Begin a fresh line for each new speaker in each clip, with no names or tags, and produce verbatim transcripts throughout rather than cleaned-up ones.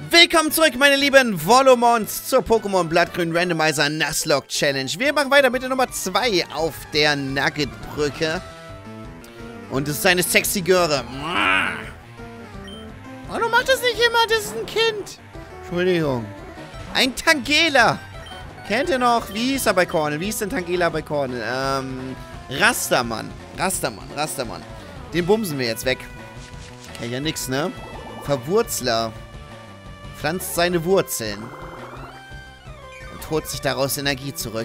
Willkommen zurück, meine lieben Volumons, zur Pokémon Blattgrün Randomizer Nuzlocke Challenge. Wir machen weiter mit der Nummer zwei auf der Nugget-Brücke. Und es ist eine sexy Göre. Warum macht das nicht immer? Das ist ein Kind. Entschuldigung. Ein Tangela. Kennt ihr noch? Wie hieß er bei Cornel? Wie hieß denn Tangela bei Cornel? Ähm, Rastermann. Rastermann, Rastermann. Den bumsen wir jetzt weg. Kennt ja nix, ne? Verwurzler. Pflanzt seine Wurzeln. Und holt sich daraus Energie zurück.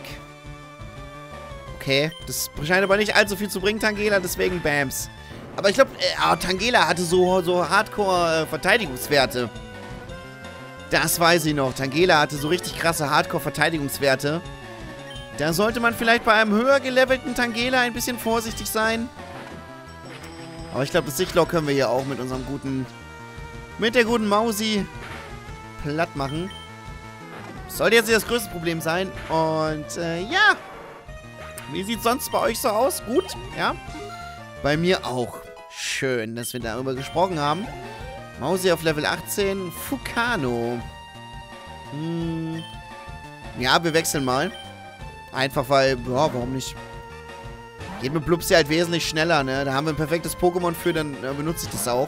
Okay, das scheint aber nicht allzu viel zu bringen, Tangela, deswegen Bams. Aber ich glaube, äh, Tangela hatte so, so Hardcore-Verteidigungswerte. Das weiß ich noch. Tangela hatte so richtig krasse Hardcore-Verteidigungswerte. Da sollte man vielleicht bei einem höher gelevelten Tangela ein bisschen vorsichtig sein. Aber ich glaube, das Sichtloch können wir hier auch mit unserem guten... Mit der guten Mausi platt machen. Sollte jetzt nicht das größte Problem sein. Und, äh, ja. Wie sieht es sonst bei euch so aus? Gut, ja? Bei mir auch. Schön, dass wir darüber gesprochen haben. Mausi auf Level achtzehn. Fukano. Hm. Ja, wir wechseln mal. Einfach weil, ja, warum nicht? Geht mit Blubsi halt wesentlich schneller, ne? Da haben wir ein perfektes Pokémon für, dann äh, benutze ich das auch.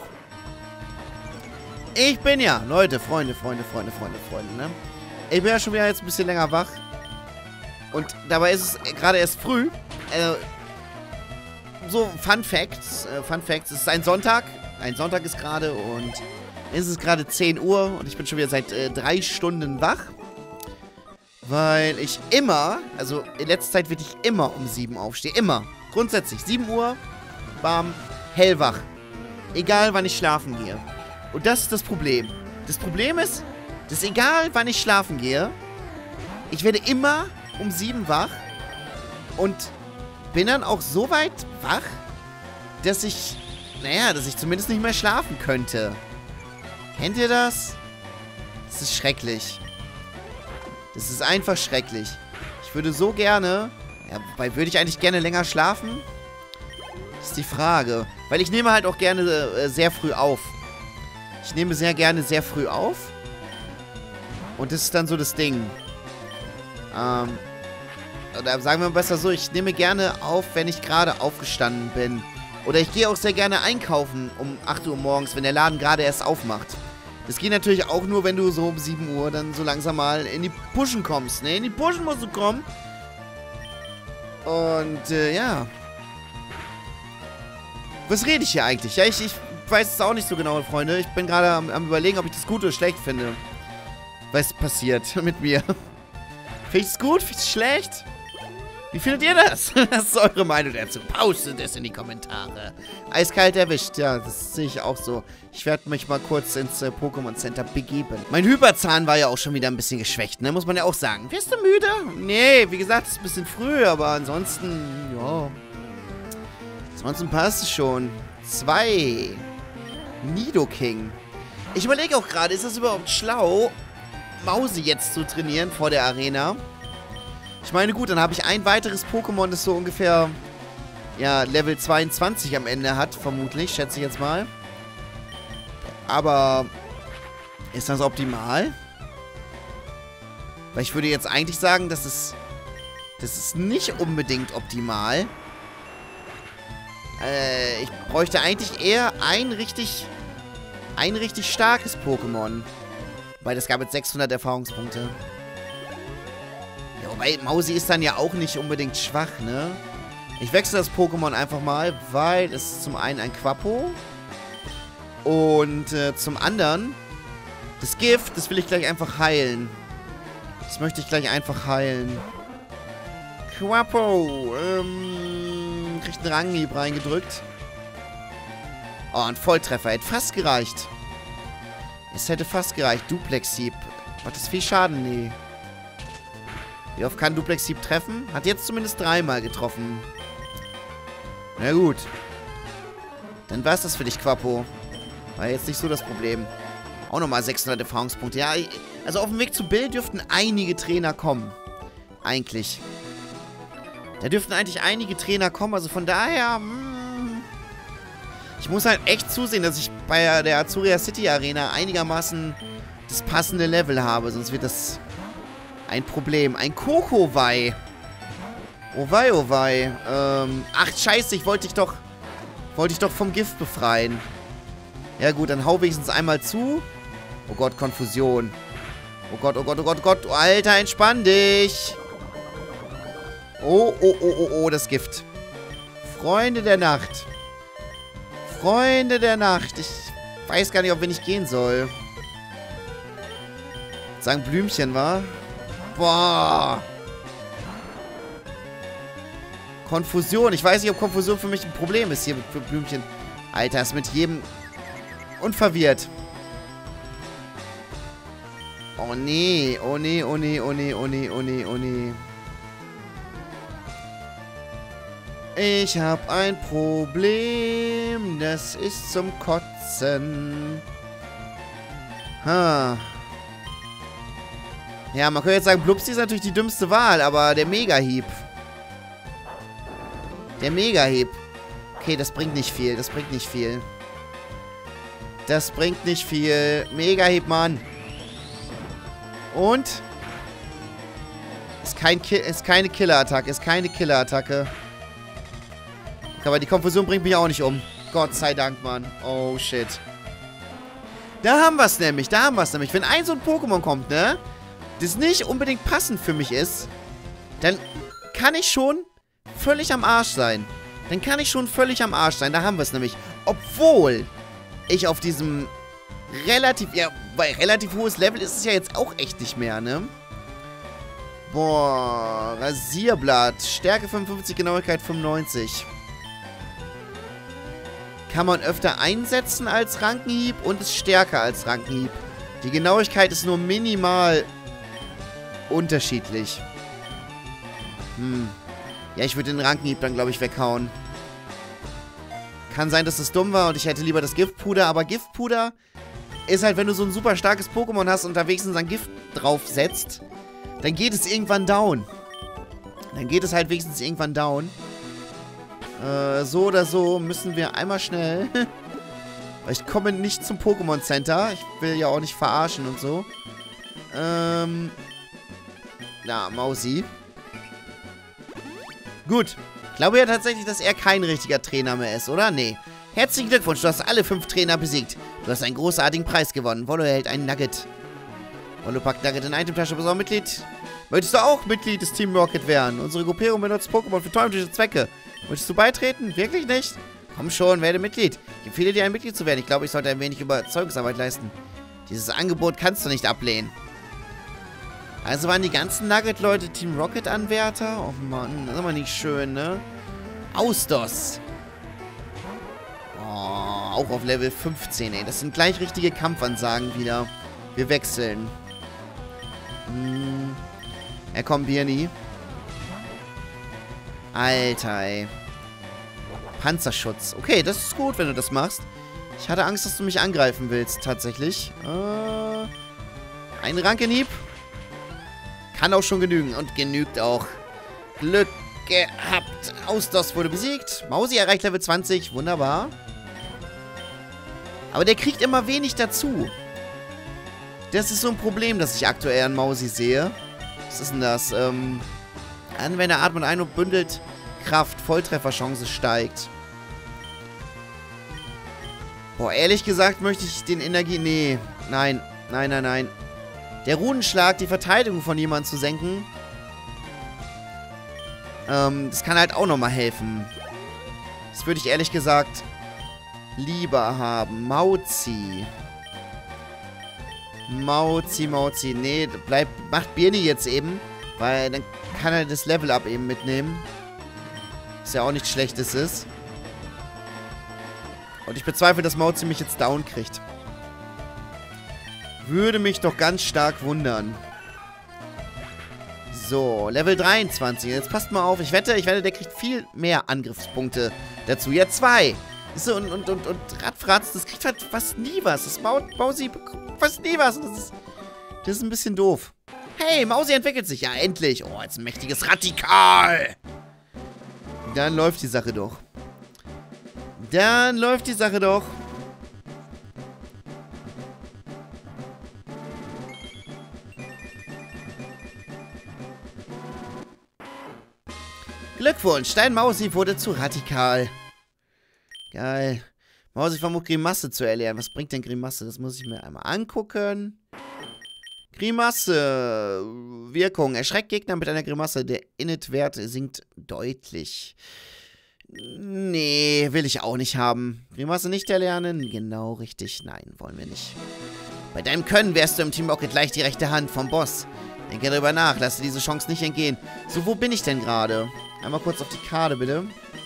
Ich bin ja, Leute, Freunde, Freunde, Freunde, Freunde, Freunde, ne? Ich bin ja schon wieder jetzt ein bisschen länger wach. Und dabei ist es gerade erst früh. Äh, so, Fun Facts. Äh, Fun Facts. Es ist ein Sonntag. Ein Sonntag ist gerade und es ist gerade zehn Uhr und ich bin schon wieder seit äh, drei Stunden wach. Weil ich immer, also in letzter Zeit wird ich immer um sieben aufstehen. Immer. Grundsätzlich. sieben Uhr, bam, hellwach. Egal, wann ich schlafen gehe. Und das ist das Problem. Das Problem ist, dass egal, wann ich schlafen gehe, ich werde immer um sieben wach und bin dann auch so weit wach, dass ich, naja, dass ich zumindest nicht mehr schlafen könnte. Kennt ihr das? Das ist schrecklich. Das ist einfach schrecklich. Ich würde so gerne, ja, wobei würde ich eigentlich gerne länger schlafen? Das ist die Frage. Weil ich nehme halt auch gerne äh, sehr früh auf. Ich nehme sehr gerne sehr früh auf. Und das ist dann so das Ding. Ähm, oder sagen wir mal besser so, ich nehme gerne auf, wenn ich gerade aufgestanden bin. Oder ich gehe auch sehr gerne einkaufen um acht Uhr morgens, wenn der Laden gerade erst aufmacht. Das geht natürlich auch nur, wenn du so um sieben Uhr dann so langsam mal in die Pushen kommst, ne? In die Pushen musst du kommen. Und, äh, ja. Was rede ich hier eigentlich? Ja, ich, ich weiß es auch nicht so genau, Freunde. Ich bin gerade am, am überlegen, ob ich das gut oder schlecht finde. Was passiert mit mir? Finde ich es gut? Finde ich es schlecht? Wie findet ihr das? Was ist eure Meinung dazu? Postet es in die Kommentare. Eiskalt erwischt. Ja, das sehe ich auch so. Ich werde mich mal kurz ins äh, Pokémon Center begeben. Mein Hyperzahn war ja auch schon wieder ein bisschen geschwächt, ne? Muss man ja auch sagen. Bist du müde? Nee, wie gesagt, es ist ein bisschen früh, aber ansonsten, ja. Ansonsten passt es schon. Zwei. Nidoking. Ich überlege auch gerade, ist das überhaupt schlau, Mausi jetzt zu trainieren vor der Arena? Ich meine, gut, dann habe ich ein weiteres Pokémon, das so ungefähr, ja, Level zweiundzwanzig am Ende hat, vermutlich, schätze ich jetzt mal. Aber ist das optimal? Weil ich würde jetzt eigentlich sagen, das ist, das ist nicht unbedingt optimal. Äh, ich bräuchte eigentlich eher ein richtig, ein richtig starkes Pokémon. Weil das gab jetzt sechshundert Erfahrungspunkte. Ja, wobei Mausi ist dann ja auch nicht unbedingt schwach, ne? Ich wechsle das Pokémon einfach mal, weil es ist zum einen ein Quappo. Und äh, zum anderen, das Gift, das will ich gleich einfach heilen. Das möchte ich gleich einfach heilen. Quappo, ähm, kriegt einen Ranghieb reingedrückt. Oh, ein Volltreffer, hätte fast gereicht. Es hätte fast gereicht. Duplex-Hieb. Macht das viel Schaden? Nee. Wie oft kann Duplex-Hieb treffen? Hat jetzt zumindest dreimal getroffen. Na gut. Dann war es das für dich, Quappo. War jetzt nicht so das Problem. Auch nochmal sechshundert Erfahrungspunkte. Ja, also auf dem Weg zu Bill dürften einige Trainer kommen. Eigentlich. Da dürften eigentlich einige Trainer kommen. Also von daher... Mh, ich muss halt echt zusehen, dass ich bei der Azuria City Arena einigermaßen das passende Level habe. Sonst wird das ein Problem. Ein Kokowai. Oh wei, oh wei. Ähm, ach, scheiße, ich wollte dich doch... Wollte ich doch vom Gift befreien. Ja gut, dann hau wenigstens einmal zu. Oh Gott, Konfusion. Oh Gott, oh Gott, oh Gott, oh Gott. Oh, Alter, entspann dich. Oh, oh, oh, oh, oh, das Gift. Freunde der Nacht. Freunde der Nacht. Ich weiß gar nicht, ob wir nicht gehen soll. Sagen Blümchen, wa? Boah. Konfusion. Ich weiß nicht, ob Konfusion für mich ein Problem ist hier für Blümchen. Alter, ist mit jedem... Und verwirrt. Oh nee. Oh nee, oh nee, oh nee, oh nee, oh nee, oh nee. Ich hab ein Problem. Das ist zum Kotzen. Ha. Ja, man könnte jetzt sagen, Blupsi ist natürlich die dümmste Wahl, aber der Mega-Hieb. Der Mega-Hieb. Okay, das bringt nicht viel. Das bringt nicht viel. Das bringt nicht viel. Mega-Hieb, Mann. Und? Ist, kein Ki ist keine Killer-Attacke. Ist keine Killer-Attacke. Okay, aber die Konfusion bringt mich auch nicht um. Gott sei Dank, Mann. Oh, shit. Da haben wir es nämlich. Da haben wir es nämlich. Wenn ein so ein Pokémon kommt, ne? Das nicht unbedingt passend für mich ist, dann kann ich schon völlig am Arsch sein. Dann kann ich schon völlig am Arsch sein. Da haben wir es nämlich. Obwohl ich auf diesem relativ, ja, bei relativ hohes Level ist es ja jetzt auch echt nicht mehr, ne? Boah, Rasierblatt. Stärke fünfundfünfzig, Genauigkeit fünfundneunzig. Kann man öfter einsetzen als Rankenhieb und ist stärker als Rankenhieb. Die Genauigkeit ist nur minimal unterschiedlich. Hm. Ja, ich würde den Rankenhieb dann, glaube ich, weghauen. Kann sein, dass es dumm war und ich hätte lieber das Giftpuder, aber Giftpuder ist halt, wenn du so ein super starkes Pokémon hast und da wenigstens ein Gift draufsetzt, dann geht es irgendwann down. Dann geht es halt wenigstens irgendwann down. Äh, so oder so müssen wir einmal schnell... Weil ich komme nicht zum Pokémon Center. Ich will ja auch nicht verarschen und so. Ähm... Ja, Mausi. Gut. Ich glaube ja tatsächlich, dass er kein richtiger Trainer mehr ist, oder? Nee. Herzlichen Glückwunsch, du hast alle fünf Trainer besiegt. Du hast einen großartigen Preis gewonnen. Wollo erhält einen Nugget. Wollo packt Nugget in Itemtasche, bist du auch Mitglied? Möchtest du auch Mitglied des Team Rocket werden? Unsere Gruppierung benutzt Pokémon für teuflische Zwecke. Möchtest du beitreten? Wirklich nicht? Komm schon, werde Mitglied. Ich empfehle dir, ein Mitglied zu werden. Ich glaube, ich sollte ein wenig Überzeugungsarbeit leisten. Dieses Angebot kannst du nicht ablehnen. Also waren die ganzen Nugget-Leute Team Rocket-Anwärter? Oh Mann, das ist aber nicht schön, ne? Austos. Oh, auch auf Level fünfzehn, ey. Das sind gleich richtige Kampfansagen wieder. Wir wechseln. Hm. Er kommt Birni. Alter, ey. Panzerschutz. Okay, das ist gut, wenn du das machst. Ich hatte Angst, dass du mich angreifen willst, tatsächlich. Äh, ein Rankenhieb. Kann auch schon genügen. Und genügt auch. Glück gehabt. Austos wurde besiegt. Mausi erreicht Level zwanzig. Wunderbar. Aber der kriegt immer wenig dazu. Das ist so ein Problem, das ich aktuell an Mausi sehe. Was ist denn das? Ähm, Anwender atmet ein und bündelt Kraft. Volltrefferchance steigt. Boah, ehrlich gesagt möchte ich den Energie... Nee. Nein. Nein, nein, nein. Der Runenschlag, die Verteidigung von jemandem zu senken, ähm, das kann halt auch nochmal helfen. Das würde ich ehrlich gesagt lieber haben. Mauzi. Mauzi, Mauzi. Nee, bleibt, macht Birni jetzt eben, weil dann kann er das Level-Up eben mitnehmen. Was ja auch nichts Schlechtes ist. Und ich bezweifle, dass Mauzi mich jetzt down kriegt. Würde mich doch ganz stark wundern. So, Level dreiundzwanzig. Jetzt passt mal auf. Ich wette, ich wette, der kriegt viel mehr Angriffspunkte dazu. Ja, zwei. So, und, und, und, und Radfratz, das kriegt halt fast nie was. Das Mausi bekommt fast nie was. Das ist, das ist ein bisschen doof. Hey, Mausi entwickelt sich. Ja, endlich. Oh, jetzt ein mächtiges Radikal. Dann läuft die Sache doch. Dann läuft die Sache doch. Glückwunsch, dein Mausi wurde zu radikal. Geil. Mausi versucht Grimasse zu erlernen. Was bringt denn Grimasse? Das muss ich mir einmal angucken. Grimasse. Wirkung. Erschreckt Gegner mit einer Grimasse. Der Init-Wert sinkt deutlich. Nee, will ich auch nicht haben. Grimasse nicht erlernen? Genau, richtig. Nein, wollen wir nicht. Bei deinem Können wärst du im Team Rocket gleich die rechte Hand vom Boss. Denke darüber nach, lass dir diese Chance nicht entgehen. So, wo bin ich denn gerade? Einmal kurz auf die Karte, bitte.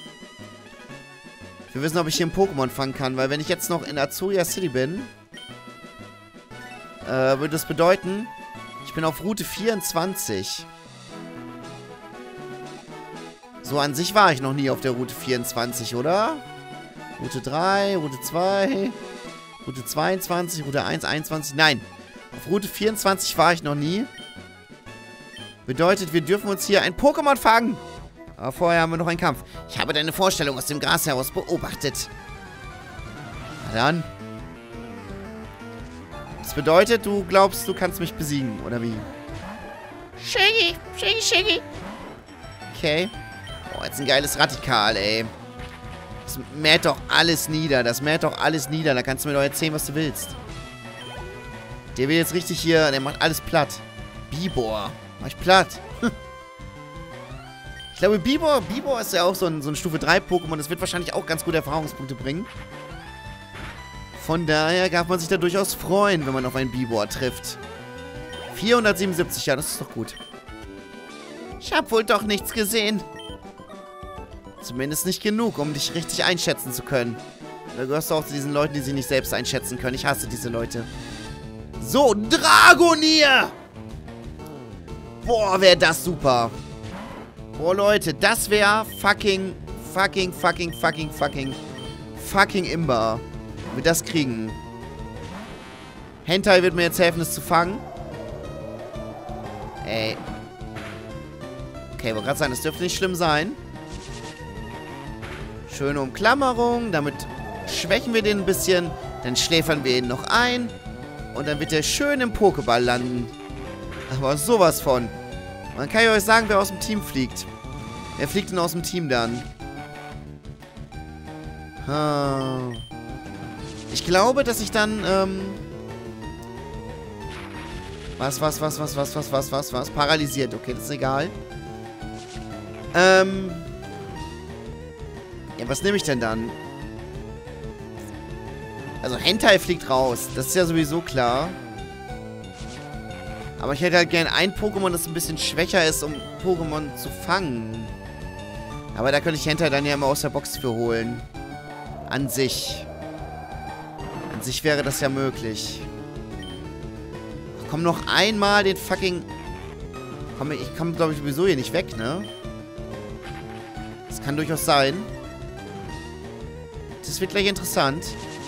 Ich will wissen, ob ich hier ein Pokémon fangen kann, weil wenn ich jetzt noch in Azuria City bin, äh, würde das bedeuten, ich bin auf Route vierundzwanzig. So, an sich war ich noch nie auf der Route vierundzwanzig, oder? Route drei, Route zwei, Route zweiundzwanzig, Route eins, einundzwanzig. Nein, auf Route vierundzwanzig war ich noch nie. Bedeutet, wir dürfen uns hier ein Pokémon fangen. Aber vorher haben wir noch einen Kampf. Ich habe deine Vorstellung aus dem Gras heraus beobachtet. Na dann. Das bedeutet, du glaubst, du kannst mich besiegen, oder wie? Shaggy, Shaggy, Shaggy. Okay. Oh, jetzt ein geiles Radikal, ey. Das mäht doch alles nieder. Das mäht doch alles nieder. Da kannst du mir doch erzählen, was du willst. Der will jetzt richtig hier... Der macht alles platt. Bibor. Mach ich platt. Ich glaube, Bibor, Bibor ist ja auch so ein, so ein Stufe drei Pokémon. Das wird wahrscheinlich auch ganz gute Erfahrungspunkte bringen. Von daher darf man sich da durchaus freuen, wenn man auf einen Bibor trifft. vierhundertsiebenundsiebzig, ja, das ist doch gut. Ich habe wohl doch nichts gesehen. Zumindest nicht genug, um dich richtig einschätzen zu können. Da gehörst du auch zu diesen Leuten, die sich nicht selbst einschätzen können. Ich hasse diese Leute. So, Dragonier! Boah, wäre das super. Boah, Leute, das wäre fucking, fucking, fucking, fucking, fucking, fucking imbar. Wenn wir das kriegen. Hentai wird mir jetzt helfen, das zu fangen. Ey. Okay, ich wollte gerade sagen, das dürfte nicht schlimm sein. Schöne Umklammerung. Damit schwächen wir den ein bisschen. Dann schläfern wir ihn noch ein. Und dann wird er schön im Pokéball landen. Aber sowas von. Man kann ja euch sagen, wer aus dem Team fliegt. Wer fliegt denn aus dem Team dann? Hm. Ich glaube, dass ich dann, ähm... Was, was, was, was, was, was, was, was, was? Paralysiert. Okay, das ist egal. Ähm... Ja, was nehme ich denn dann? Also, Hentai fliegt raus. Das ist ja sowieso klar. Aber ich hätte halt gern ein Pokémon, das ein bisschen schwächer ist, um Pokémon zu fangen. Aber da könnte ich Hentai dann ja immer aus der Box für holen. An sich. An sich wäre das ja möglich. Ach, komm, noch einmal den fucking... Komm, ich komme, glaube ich, sowieso hier nicht weg, ne? Das kann durchaus sein. Das wird gleich interessant.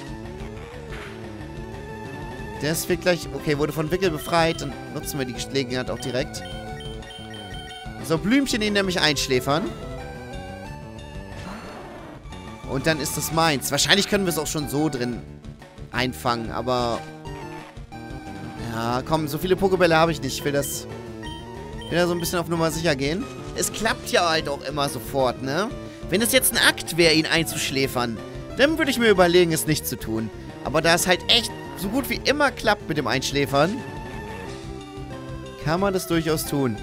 Das wird gleich... Okay, wurde von Wickel befreit. Dann nutzen wir die Gelegenheit auch direkt. So, Blümchen ihn nämlich einschläfern. Und dann ist das meins. Wahrscheinlich können wir es auch schon so drin einfangen, aber... Ja, komm, so viele Pokébälle habe ich nicht. Ich will das... Ich will da so ein bisschen auf Nummer sicher gehen. Es klappt ja halt auch immer sofort, ne? Wenn es jetzt ein Akt wäre, ihn einzuschläfern, dann würde ich mir überlegen, es nicht zu tun. Aber da es halt echt so gut wie immer klappt mit dem Einschläfern, kann man das durchaus tun.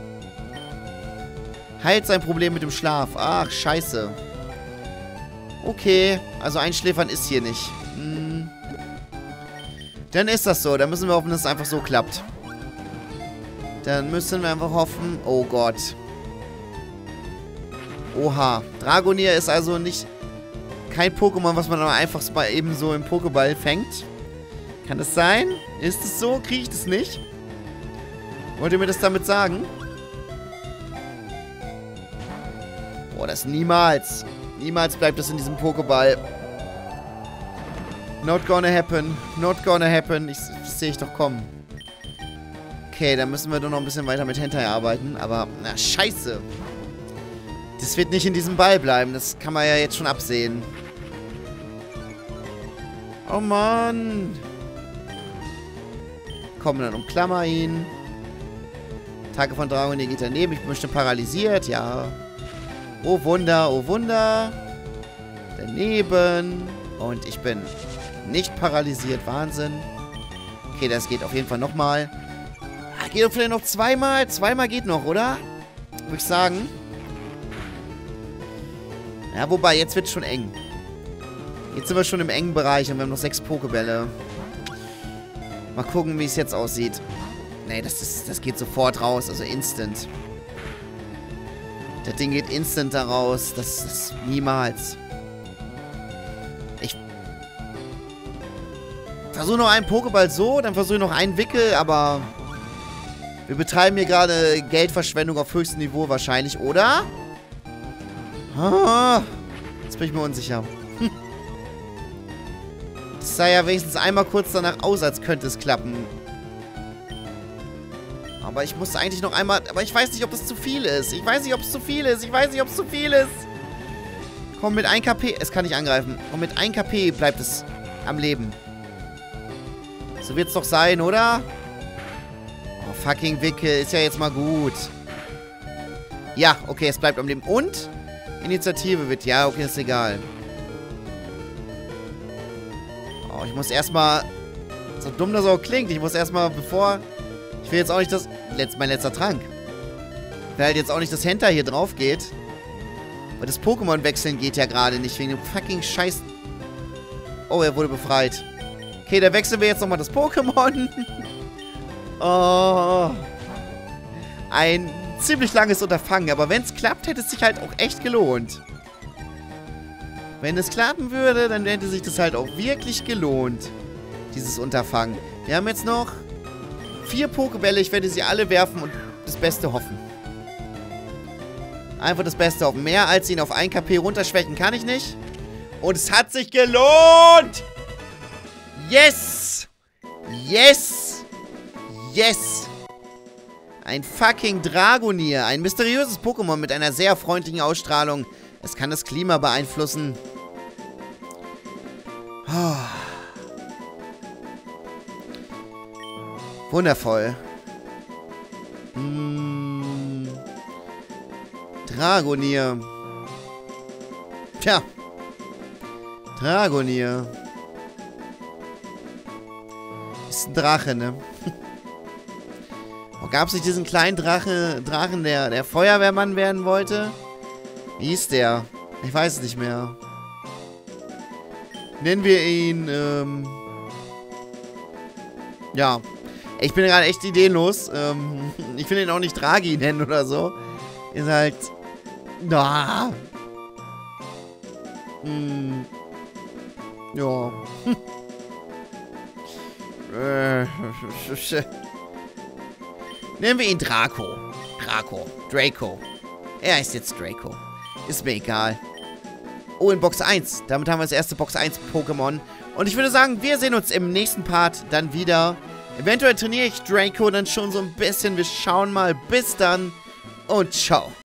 Heilt sein Problem mit dem Schlaf. Ach, scheiße. Okay, also Einschläfern ist hier nicht. Hm. Dann ist das so. Dann müssen wir hoffen, dass es einfach so klappt. Dann müssen wir einfach hoffen... Oh Gott. Oha. Dragonier ist also nicht... Kein Pokémon, was man aber einfach mal eben so im Pokéball fängt. Kann das sein? Ist es so? Kriege ich das nicht? Wollt ihr mir das damit sagen? Boah, das niemals. Niemals bleibt das in diesem Pokéball. Not gonna happen. Not gonna happen. Ich, das sehe ich doch kommen. Okay, dann müssen wir doch noch ein bisschen weiter mit Hentai arbeiten. Aber, na, scheiße. Das wird nicht in diesem Ball bleiben. Das kann man ja jetzt schon absehen. Oh Mann. Komm, dann umklammer ihn. Tage von Dragonier geht daneben. Ich bin bestimmt paralysiert, ja. Oh Wunder, oh Wunder. Daneben. Und ich bin nicht paralysiert. Wahnsinn. Okay, das geht auf jeden Fall nochmal. Ah, geht doch vielleicht noch zweimal. Zweimal geht noch, oder? Würde ich sagen. Ja, wobei, jetzt wird es schon eng. Jetzt sind wir schon im engen Bereich und wir haben noch sechs Pokebälle. Mal gucken, wie es jetzt aussieht. Nee, das, ist, das geht sofort raus. Also instant. Das Ding geht instant da raus. Das ist niemals. Ich versuche noch einen Pokéball so, dann versuche ich noch einen Wickel, aber wir betreiben hier gerade Geldverschwendung auf höchstem Niveau wahrscheinlich, oder? Ah, jetzt bin ich mir unsicher. Hm. Das sah ja wenigstens einmal kurz danach aus, als könnte es klappen. Aber ich muss eigentlich noch einmal... Aber ich weiß nicht, ob es zu viel ist. Ich weiß nicht, ob es zu viel ist. Ich weiß nicht, ob es zu viel ist. Komm, mit ein KP... Es kann nicht angreifen. Und mit ein KP bleibt es am Leben. So wird es doch sein, oder? Oh, fucking Wickel. Ist ja jetzt mal gut. Ja, okay, es bleibt am Leben. Und... Initiative wird... Ja, okay, ist egal. Oh, ich muss erstmal... So dumm das auch klingt. Ich muss erstmal, bevor... Ich will jetzt auch nicht, dass... Letz, mein letzter Trank. Ich will halt jetzt auch nicht, dass Henta hier drauf geht. Weil das Pokémon wechseln geht ja gerade nicht. Wegen dem fucking Scheiß... Oh, er wurde befreit. Okay, dann wechseln wir jetzt nochmal das Pokémon. Oh. Ein ziemlich langes Unterfangen. Aber wenn es klappt, hätte es sich halt auch echt gelohnt. Wenn es klappen würde, dann hätte sich das halt auch wirklich gelohnt. Dieses Unterfangen. Wir haben jetzt noch... Vier Pokebälle, ich werde sie alle werfen und das Beste hoffen. Einfach das Beste hoffen. Mehr als ihn auf ein KP runterschwächen kann ich nicht. Und es hat sich gelohnt! Yes! Yes! Yes! Ein fucking Dragonier. Ein mysteriöses Pokémon mit einer sehr freundlichen Ausstrahlung. Es kann das Klima beeinflussen. Oh. Wundervoll. Hm. Dragonier. Tja. Dragonier. Ist ein Drache, ne? Oh, gab es nicht diesen kleinen Drache, Drachen, der, der Feuerwehrmann werden wollte? Wie hieß der? Ich weiß es nicht mehr. Nennen wir ihn, ähm... Ja. Ich bin gerade echt ideenlos. Ähm, ich will ihn auch nicht Draghi nennen oder so. Ist halt... Ah. Hm. Ja. Nennen wir ihn Draco. Draco. Draco. Er heißt jetzt Draco. Ist mir egal. Oh, in Box eins. Damit haben wir das erste Box eins Pokémon. Und ich würde sagen, wir sehen uns im nächsten Part dann wieder. Eventuell trainiere ich Draco dann schon so ein bisschen. Wir schauen mal. Bis dann und ciao.